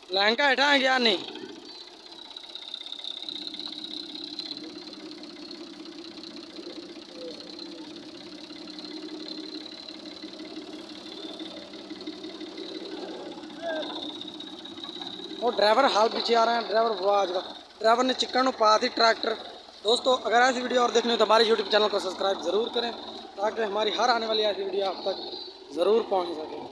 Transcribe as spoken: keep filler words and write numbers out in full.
लहंगा हेठा है गया नहीं। वो ड्राइवर हाल पीछे आ रहे हैं। ड्राइवर वो आज का ड्राइवर ने चिकन पा थी ट्रैक्टर। दोस्तों अगर ऐसी वीडियो और देखनी हो तो हमारे यूट्यूब चैनल को सब्सक्राइब ज़रूर करें ताकि हमारी हर आने वाली ऐसी वीडियो आप तक ज़रूर पहुंच सके।